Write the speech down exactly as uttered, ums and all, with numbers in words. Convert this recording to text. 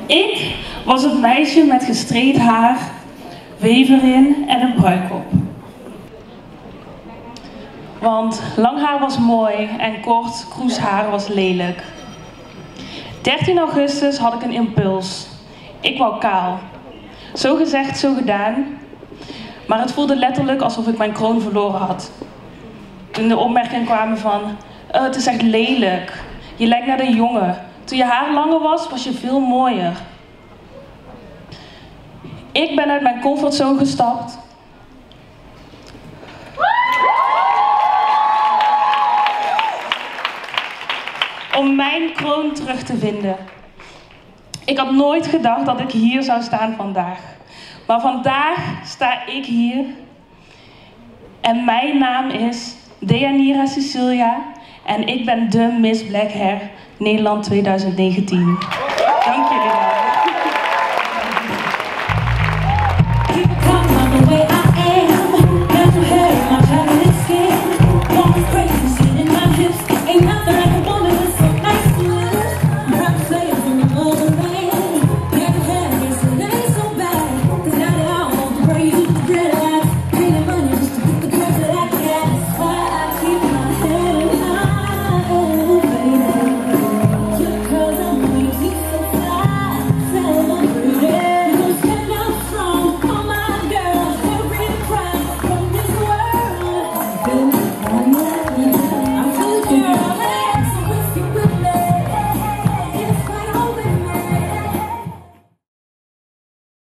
Ik was het meisje met gestreed haar, wever in en een pruik op. Want lang haar was mooi en kort kroeshaar was lelijk. dertien augustus had ik een impuls. Ik wou kaal. Zo gezegd, zo gedaan. Maar het voelde letterlijk alsof ik mijn kroon verloren had. Toen de opmerkingen kwamen van, uh, het is echt lelijk. Je lijkt naar een jongen. Toen je haar langer was, was je veel mooier. Ik ben uit mijn comfortzone gestapt. Om mijn kroon terug te vinden. Ik had nooit gedacht dat ik hier zou staan vandaag. Maar vandaag sta ik hier. En mijn naam is Deyanira Cecilia. En ik ben de Miss Black Hair Nederland twintig negentien. Dank jullie wel.